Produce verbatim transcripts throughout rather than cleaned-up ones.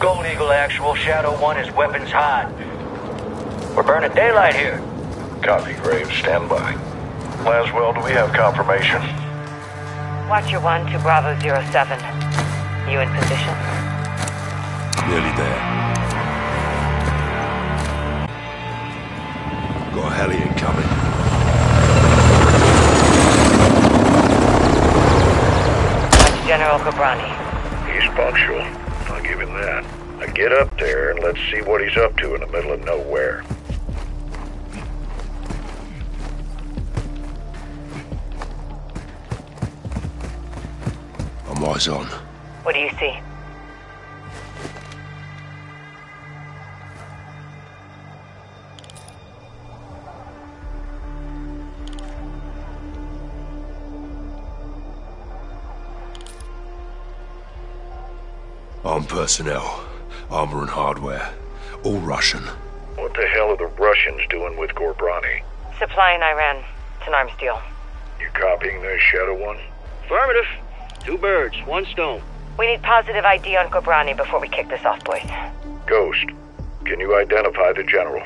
Gold Eagle actual. Shadow one is weapons hot. We're burning daylight here. Copy, Graves. Stand by. Laswell, do we have confirmation? Watcher one to Bravo zero seven. You in position? Nearly there. Got a heli incoming. That's General Ghorbrani. He's punctual. I'll give him that. Now get up there and let's see what he's up to in the middle of nowhere. I'm eyes on. What do you see? Armed personnel, armor and hardware, all Russian. What the hell are the Russians doing with Ghorbrani? Supplying Iran. It's an arms deal. You copying this, Shadow One? Affirmative. Two birds, one stone. We need positive I D on Ghorbrani before we kick this off, boys. Ghost, can you identify the general?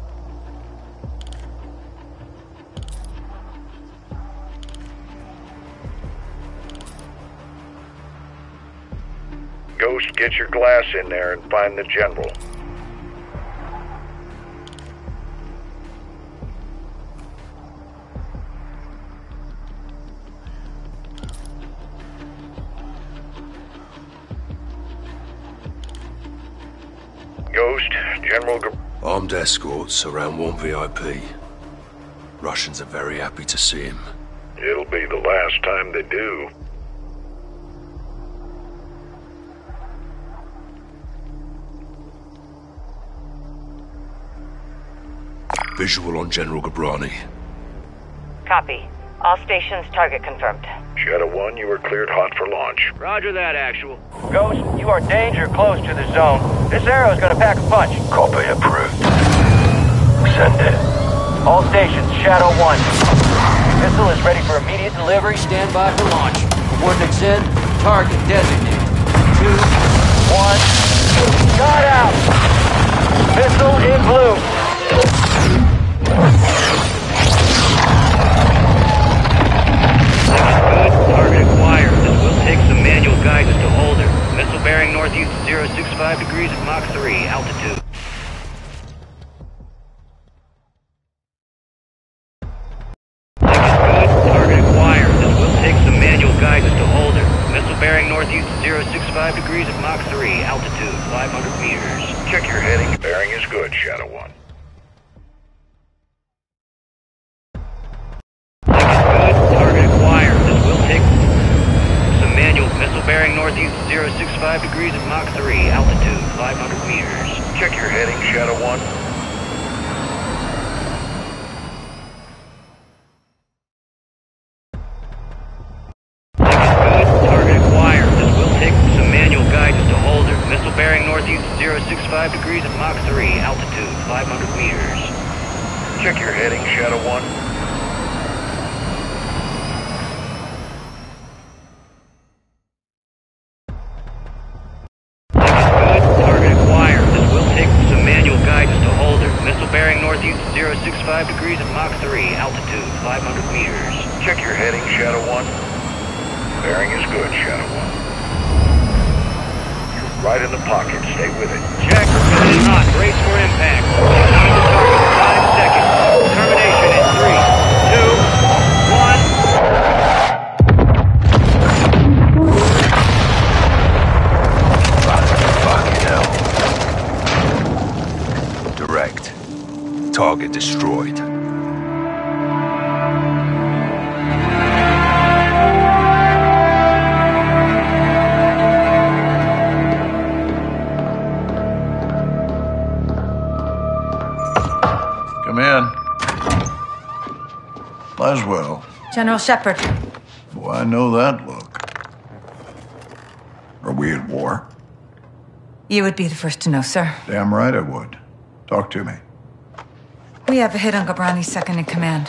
Ghost, get your glass in there and find the general. Ghost, General G- Armed escorts around one V I P. Russians are very happy to see him. It'll be the last time they do. Visual on General Ghorbrani. Copy. All stations target confirmed. Shadow One, you are cleared hot for launch. Roger that, actual. Ghost, you are danger close to the zone. This arrow's gonna pack a punch. Copy approved. Send it. All stations, Shadow one. Missile is ready for immediate delivery. Stand by for launch. Coordinates in. Target designated. Two. One. Got out! Missile in blue. Good. Target acquired. This will take some manual guidance to hold her. Missile bearing northeast zero six five degrees at Mach three, altitude. Good. Target acquired. This will take some manual guidance to hold her. Missile bearing northeast zero six five degrees at Mach three, altitude five hundred meters. Check your heading. Bearing is good, Shadow One. Good. Target acquired. This will take some manual missile bearing northeast zero six five degrees at Mach three, altitude five hundred meters. Check your heading, Shadow One. Good. Target acquired. This will take some manual guidance to hold her. Missile bearing northeast zero six five degrees at Mach three, altitude five hundred meters. Check your heading, Shadow One. Good. Target acquired. This will take some manual guidance to hold her. Missile bearing northeast zero six five degrees at Mach three, altitude five hundred meters. Check your heading, Shadow One. Bearing is good, Shadow One. You're right in the pocket. Stay with it. Check. Coming in hot. Brace for impact. Time to target in five seconds. Termination in three, two, one. Fucking hell. Direct. Target destroyed. Come in. Laswell. General Shepard. Oh, I know that look. Are we at war? You would be the first to know, sir. Damn right I would. Talk to me. We have a hit on Ghorbrani's second in command.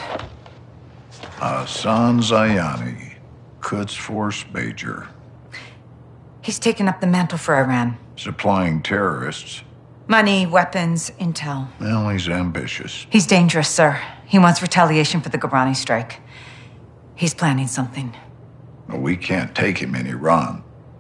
Hassan Zyani, Quds Force Major. He's taken up the mantle for Iran. Supplying terrorists. Money, weapons, intel. Well, he's ambitious. He's dangerous, sir. He wants retaliation for the Ghobrani strike. He's planning something. Well, we can't take him in Iran.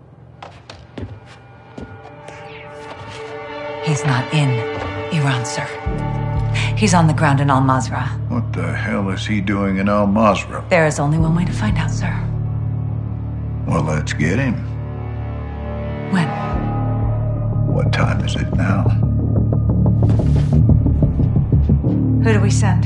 He's not in Iran, sir. He's on the ground in Al-Mazrah. What the hell is he doing in Al-Mazrah? There is only one way to find out, sir. Well, let's get him. When? What time is it now? Who do we send?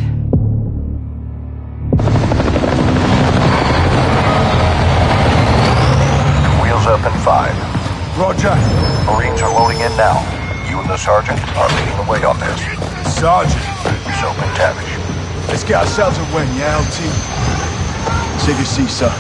Wheels up in five. Roger. Marines are loading in now. You and the sergeant are leading the way on this. Sergeant. So, McTavish. Let's get ourselves a win, yeah, L T? C V C, sir.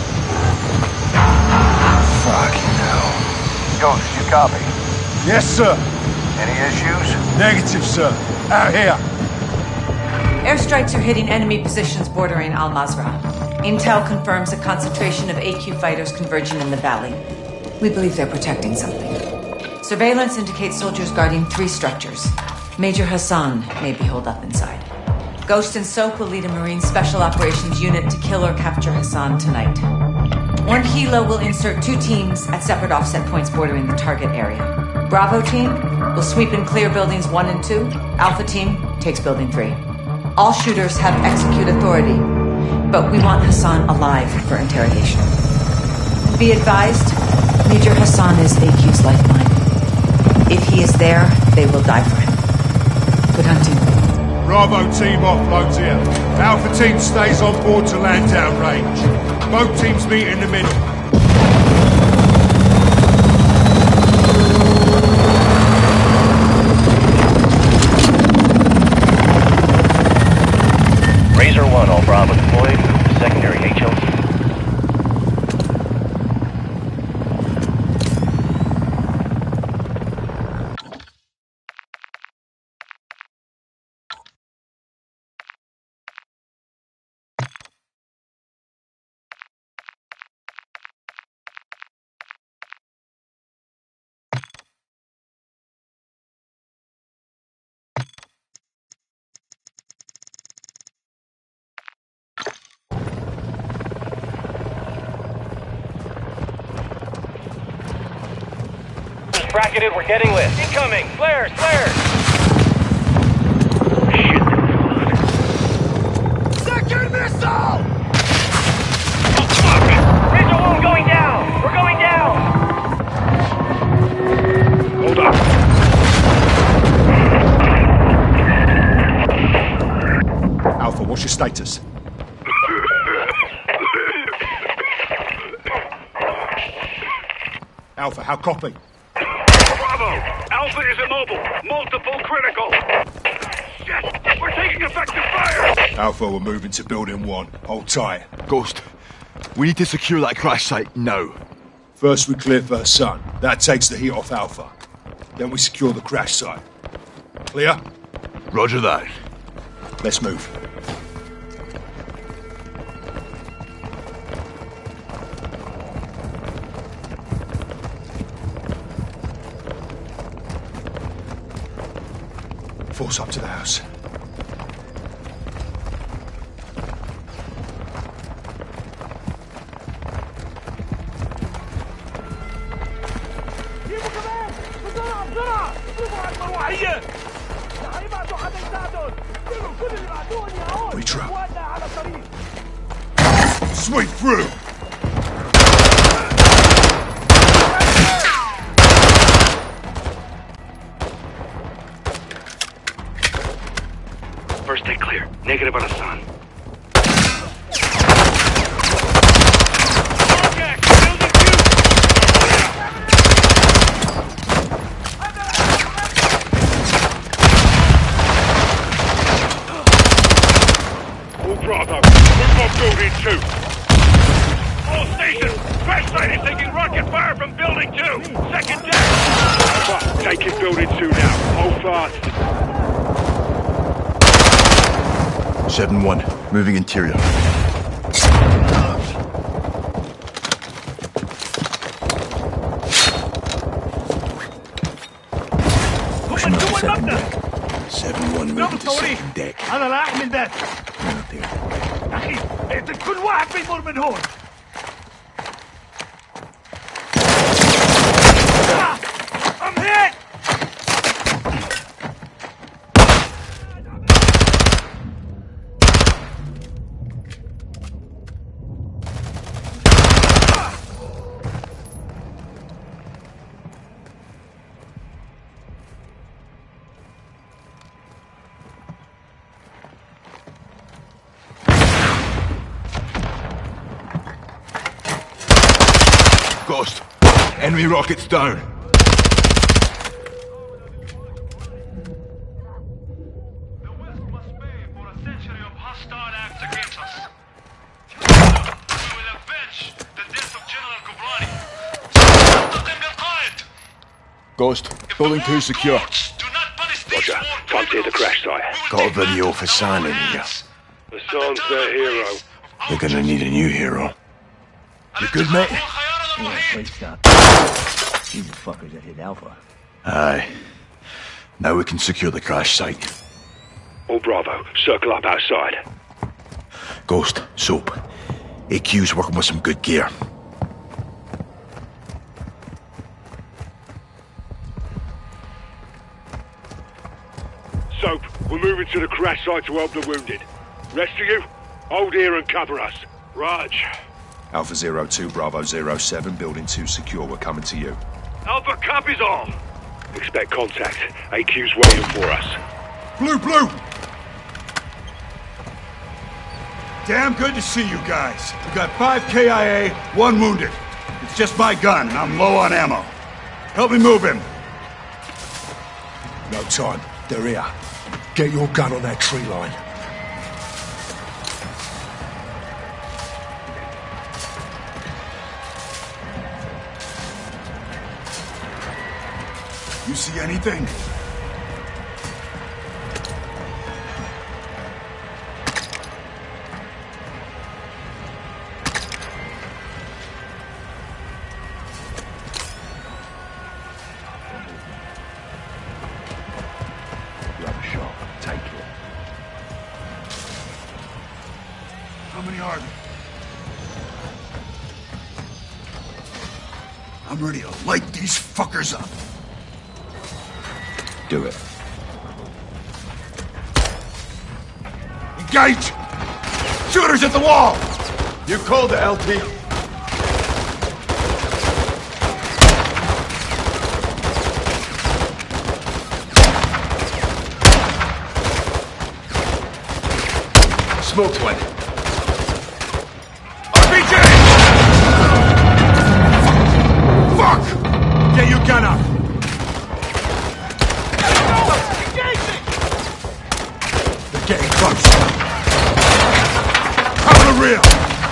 Fucking hell. Ghost, you copy? Yes, sir. Any issues? Negative, sir. Out here. Airstrikes are hitting enemy positions bordering Al-Mazrah. Intel confirms a concentration of A Q fighters converging in the valley. We believe they're protecting something. Surveillance indicates soldiers guarding three structures. Major Hassan may be holed up inside. Ghost and Soap will lead a Marine Special Operations unit to kill or capture Hassan tonight. One Hilo will insert two teams at separate offset points bordering the target area. Bravo team will sweep and clear buildings one and two. Alpha team takes building three. All shooters have execute authority, but we want Hassan alive for interrogation. Be advised, Major Hassan is A Q's lifeline. If he is there, they will die for him. Good hunting. Bravo team offloads here. Alpha team stays on board to land down range. Both teams meet in the middle. Razor one, all Bravo deployed. Secondary H L C. Bracketed, we're getting lit. Incoming! Flares! Flares! Second missile! Oh, fuck! Razor one going down! We're going down! Hold up. Alpha, what's your status? Alpha, how copy? Alpha is immobile. Multiple critical. Shit! We're taking effective fire! Alpha, we're moving to building one. Hold tight. Ghost, we need to secure that crash site now. First we clear for Hassan. That takes the heat off Alpha. Then we secure the crash site. Clear? Roger that. Let's move. Force up to the house. We trap. Sweep through! First take clear. Negative on Hassan. Contact! Building two! All Bravo. We're both building two. All stations! Crash site is taking rocket fire from building two! Second deck! Alpha, taking building two now. Hold fast. seven one, moving interior. second deck. seven one moving to second deck. هذا راح من ذاك. Out there. أخي أنت كل واحد بيمر من هون. I'm hit. Ghost. Enemy rockets down. The West must pay for a century of hostile acts against us. We will avenge the death of General Kubrani. Ghost. Building two secure. Do not punish these Roger. war Can't see the criminals. crash site. We will Got a take them video out for of San our in here. hands. Hassan's their hero. They're gonna need a new hero. You good, mate? These fuckers that hit Alpha. Aye. Now we can secure the crash site. All Bravo, circle up outside. Ghost, Soap. A Q's working with some good gear. Soap, we're moving to the crash site to help the wounded. Rest of you, hold here and cover us. Raj. Alpha zero two, Bravo zero seven, building two secure. We're coming to you. Alpha copies all. Expect contact. A Q's waiting for us. Blue, blue. Damn good to see you guys. We got five K I A, one wounded. It's just my gun, and I'm low on ammo. Help me move him. No time. They're here. Get your gun on that tree line. You see anything? You have a shot. Take it. How many are there? I'm ready to light these fuckers up. Do it. Engage! Shooters at the wall! You called it, L T. Smoke one. R P G! Fuck! Get your gun up! They're getting close. Cover the rear!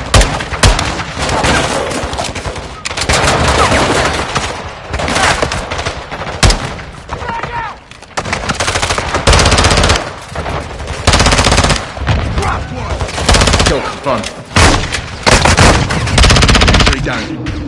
Drop one! Go, front. Three down.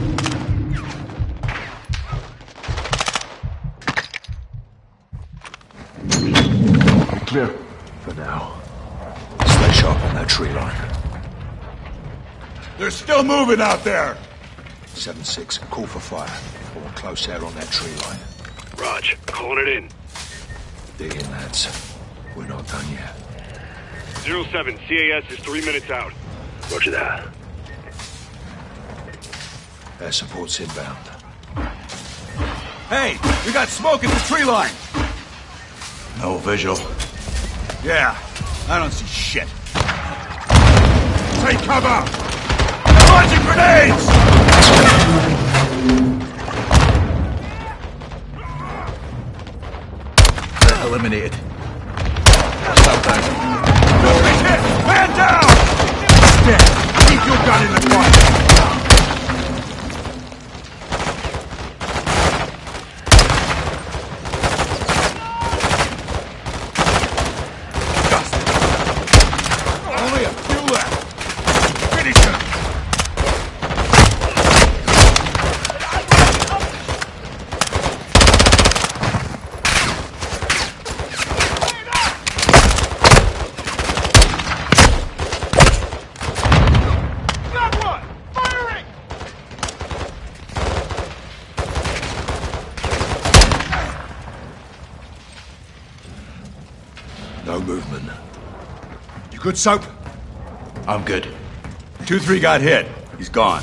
Clear. For now. Stay sharp on that tree line. They're still moving out there! seven six, call for fire. Or close air on that tree line. Raj, calling it in. Dig in, lads. We're not done yet. Zero seven, C A S is three minutes out. Roger that. Air support's inbound. Hey, we got smoke at the tree line! No visual. Yeah, I don't see shit. Take cover! Launching grenades! They're eliminated. Stop down. Don't be hit! Man down! Dead! Keep your gun in the fire! Only a few left. Finish him. No movement. You good, Soap? I'm good. two three got hit. He's gone.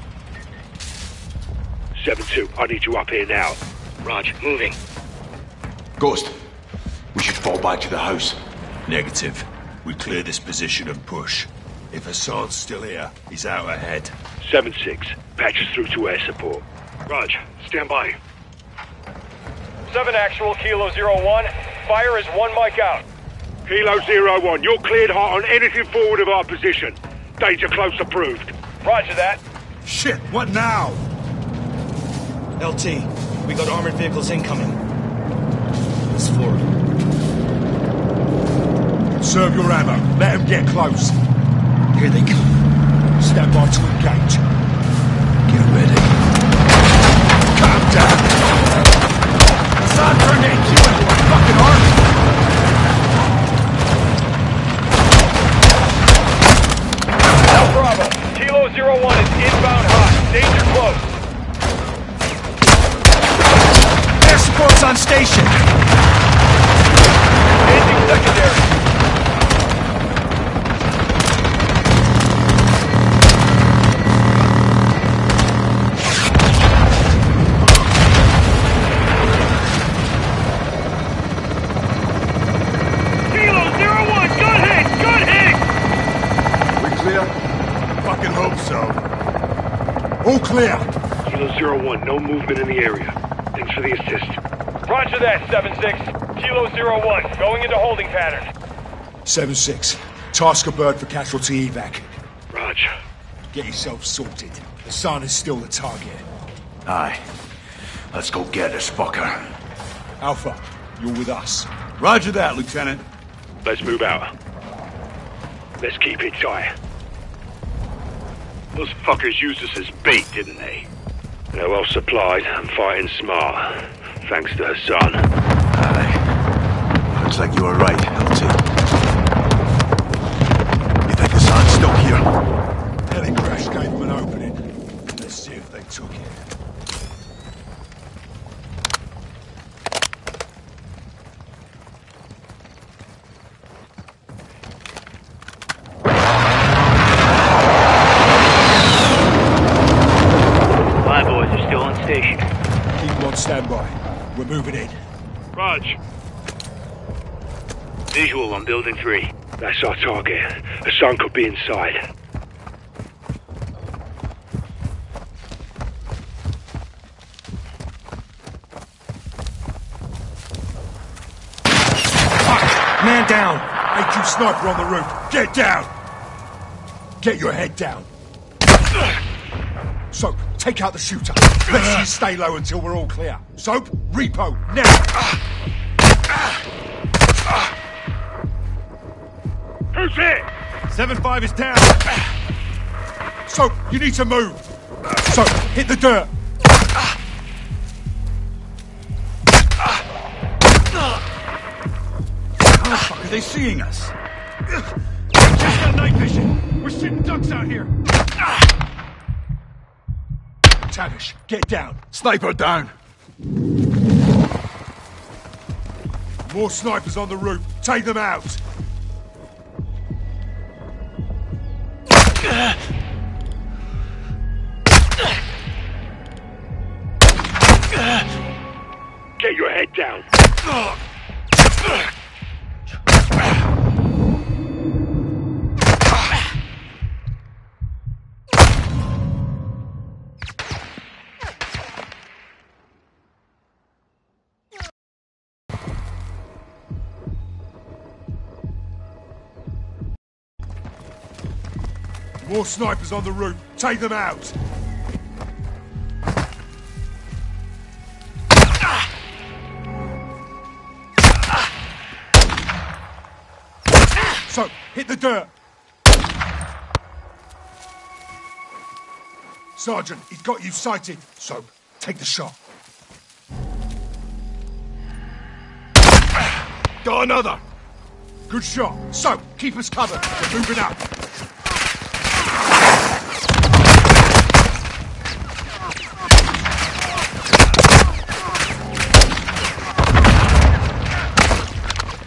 seven two, I need you up here now. Raj, moving. Ghost, we should fall back to the house. Negative. We clear this position and push. If Hassan's still here, he's out ahead. seven six, patch us through to air support. Raj, stand by. seven actual, Kilo zero one. Fire is one mic out. Kilo zero one, you're cleared hot on anything forward of our position. Danger close approved. Roger that. Shit, what now? L T, we got armored vehicles incoming. This forward. Conserve your ammo. Let him get close. Here they come. Stand by to engage. Get ready. Calm down. Hassan turned to A Q into a fucking army. Bravo. Kilo zero one is inbound hot. Danger close. Air support's on station. Ending secondary. All clear. Kilo zero one, no movement in the area. Thanks for the assist. Roger that, seven six. Kilo zero one, going into holding pattern. seven six. Task a bird for casualty evac. Raj. Get yourself sorted. Hassan is still the target. Aye. Let's go get this fucker. Alpha, you're with us. Roger that, Lieutenant. Let's move out. Let's keep it tight. Those fuckers used us as bait, didn't they? They're well supplied and fighting smart. Thanks to Hassan. Aye. Looks like you were right, L T. You think Hassan's still here? Heli crash gave them an opening. Let's see if they took it. Station. Keep on standby. We're moving in. Raj. Visual on building three. That's our target. Hassan could be inside. Man down! A Q sniper on the roof. Get down! Get your head down. Soap, take out the shooter. Let's you stay low until we're all clear. Soap, repo, now! Who's hit? seven five is down. Soap, you need to move. Soap, hit the dirt. How the fuck are they seeing us? Just got night vision. We're shooting ducks out here. Tavish, get down. Sniper down. More snipers on the roof. Take them out. Get your head down. More snipers on the roof. Take them out. So, hit the dirt. Sergeant, he's got you sighted. So, take the shot. Got another. Good shot. So, keep us covered. We're moving up.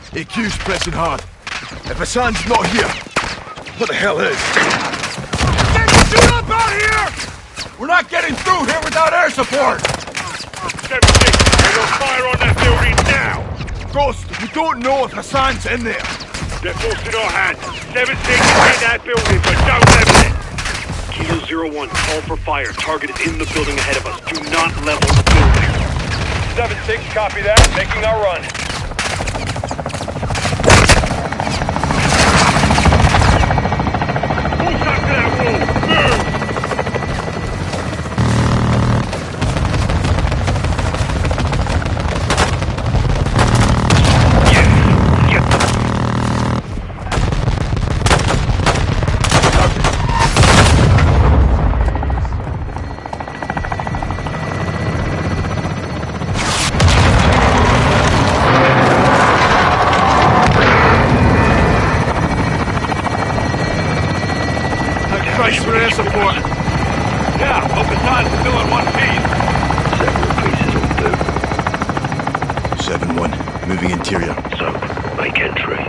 A Q's pressing hard. If Hassan's not here, what the hell is? Shoot up out here! We're not getting through here without air support! seven six, we're on fire on that building now! Ghost, we don't know if Hassan's in there. They're forced in our hands. seven six is in that building, but don't level it! Kilo zero one, call for fire. Target is in the building ahead of us. Do not level the building. seven six, copy that. Making our run. Who's up to that wall? Move! Support. Yeah, hope Hassan's still in one piece. seven one, moving interior. So, make entry.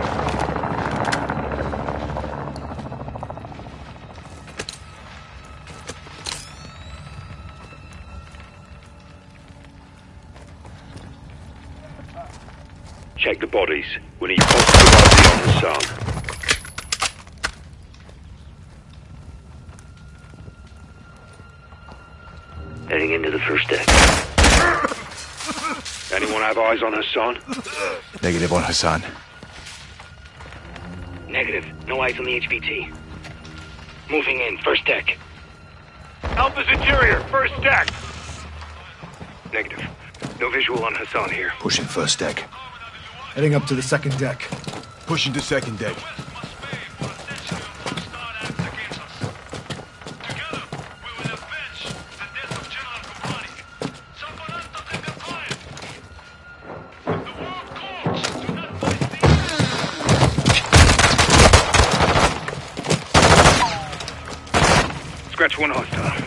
Check the bodies. We need possibility on Hassan. Heading into the first deck. Anyone have eyes on Hassan? Negative on Hassan. Negative. No eyes on the H B T. Moving in. First deck. Alpha's interior. First deck. Negative. No visual on Hassan here. Pushing first deck. Heading up to the second deck. Pushing to second deck. Scratch one hostile.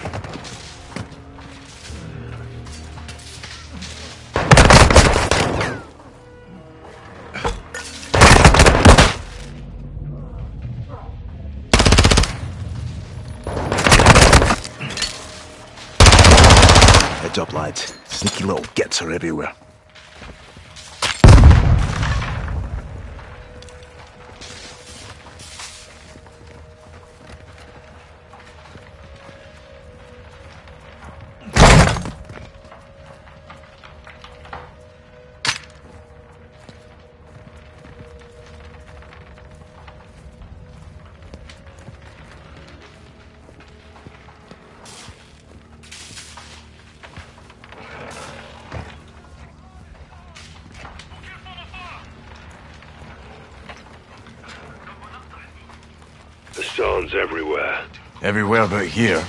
Heads up, lads. Sneaky little gets are everywhere. Hassan's everywhere. Everywhere but here.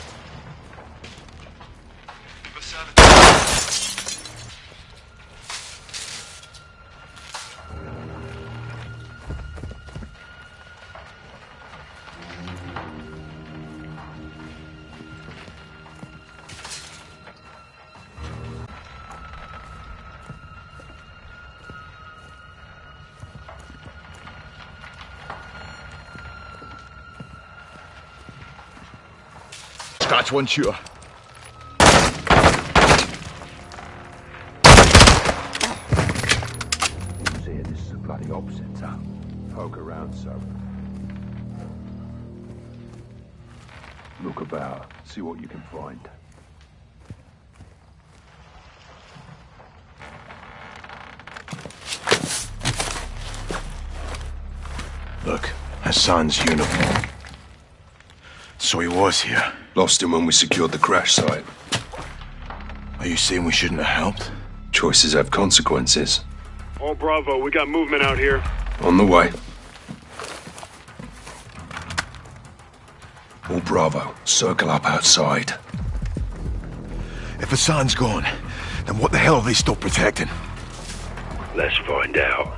Scratch one shooter. See, this is a bloody op center. Poke around, so. Look about, see what you can find. Look, Hassan's uniform. So he was here. Lost him when we secured the crash site. Are you saying we shouldn't have helped? Choices have consequences. All Bravo, we got movement out here. On the way. All Bravo, circle up outside. If Hassan's gone, then what the hell are they still protecting? Let's find out.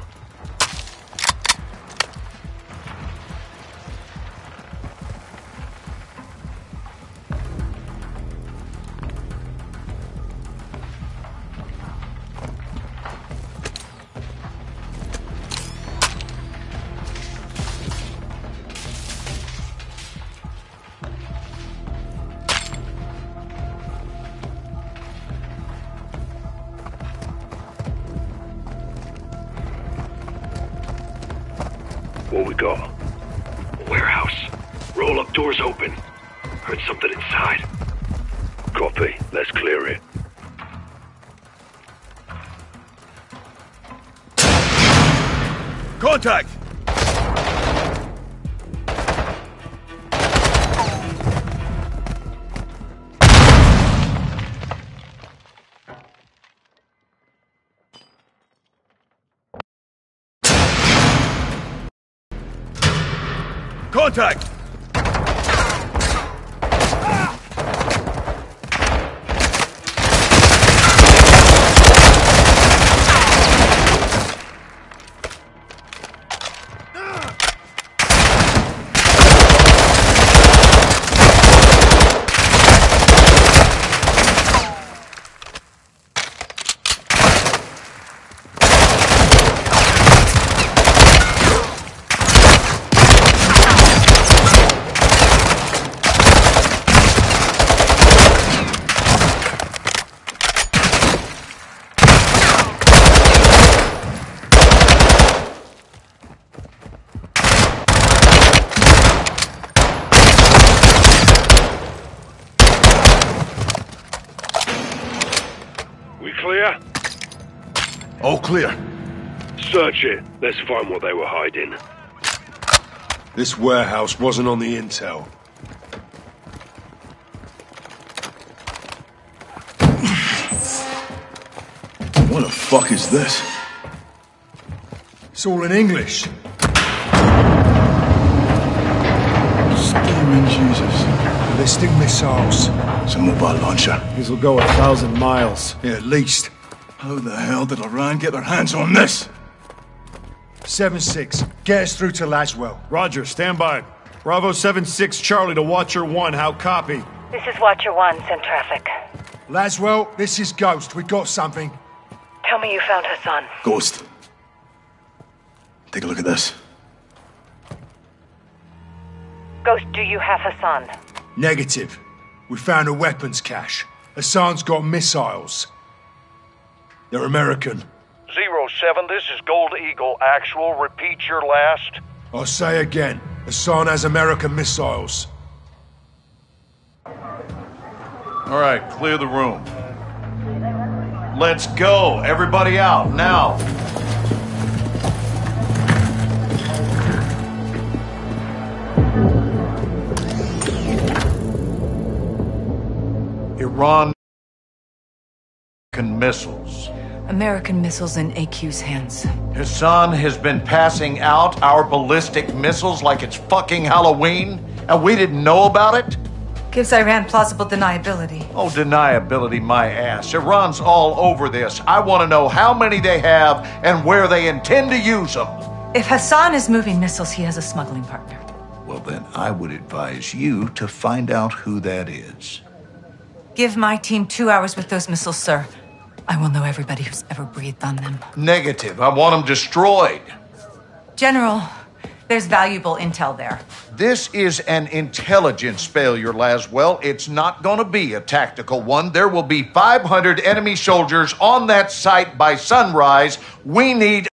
What we got? A warehouse. Roll up doors open. Heard something inside. Copy. Let's clear it. Contact! Contact! Clear? All clear. Search it. Let's find what they were hiding. This warehouse wasn't on the intel. What the fuck is this? It's all in English. Steaming Jesus. Ballistic missiles. It's a mobile launcher. These will go a thousand miles. Yeah, at least. How the hell did Iran get their hands on this? seven six, get us through to Laswell. Roger, stand by. Bravo seven six Charlie to Watcher one, how copy? This is Watcher one, send traffic. Laswell, this is Ghost. We got something. Tell me you found Hassan. Ghost. Take a look at this. Ghost, do you have Hassan? Negative. We found a weapons cache. Hassan's got missiles. They're American. Zero seven, this is Gold Eagle. Actual, repeat your last. I'll say again. Hassan has American missiles. All right, clear the room. Let's go. Everybody out, now. Iran missiles. American missiles in A Q's hands. Hassan has been passing out our ballistic missiles like it's fucking Halloween, and we didn't know about it? Gives Iran plausible deniability. Oh, deniability my ass. Iran's all over this. I want to know how many they have and where they intend to use them. If Hassan is moving missiles, he has a smuggling partner. Well, then I would advise you to find out who that is. Give my team two hours with those missiles, sir. I will know everybody who's ever breathed on them. Negative. I want them destroyed. General, there's valuable intel there. This is an intelligence failure, Laswell. It's not going to be a tactical one. There will be five hundred enemy soldiers on that site by sunrise. We need